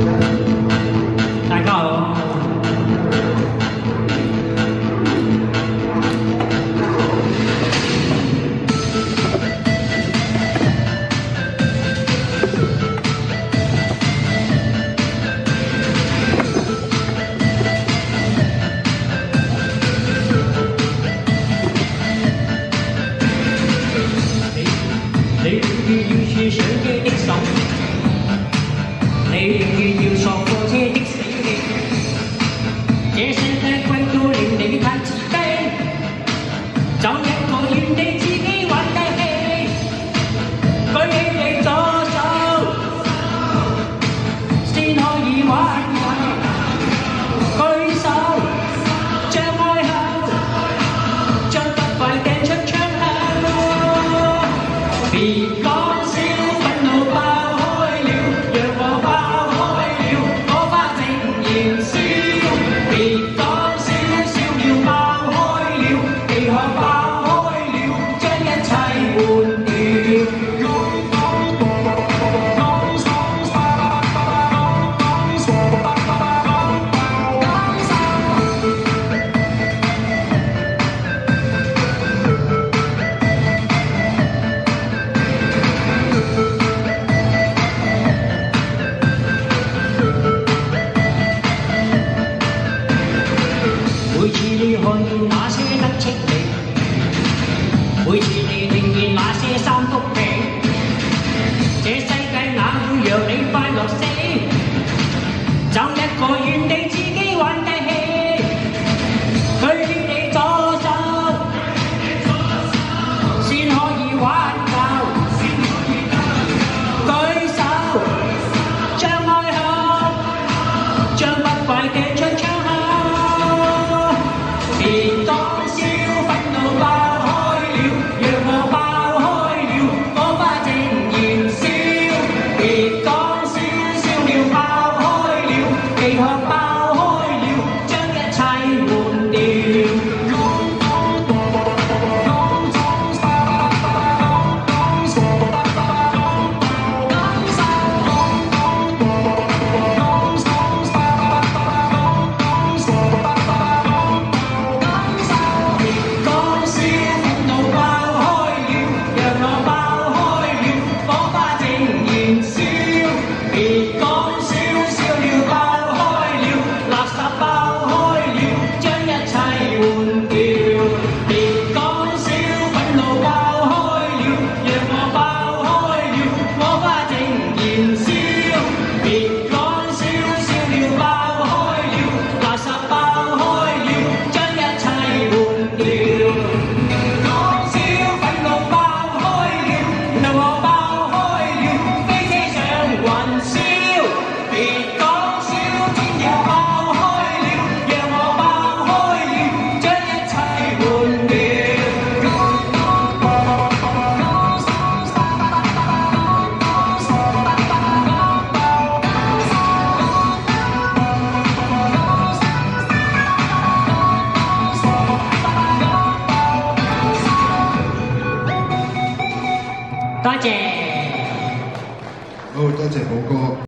大家好。你要是上機的手，你要索過車的死氣，這世界貴到令你太自卑，找一個願你自己玩得起，舉起你左手，先可以玩遊，舉手，張開口，將不快掟出窗口。別講笑，憤怒爆開了，讓我爆開了，火花正燃燒。別講笑，笑料爆開了，氣殼爆開了，將一切換掉。每次你看見那些得戚你，每次你聽見那些三幅被，這世界哪會讓你快樂死？找一個願你自己玩得起，舉起你左手，先可以玩夠，舉手，張開口，將不快掟出窗口。別講笑，憤怒爆開了，讓我爆開了，火花正燃燒。別講笑，笑料爆開了，氣殼爆開了，將一切換掉。多謝。 好，多謝寶哥。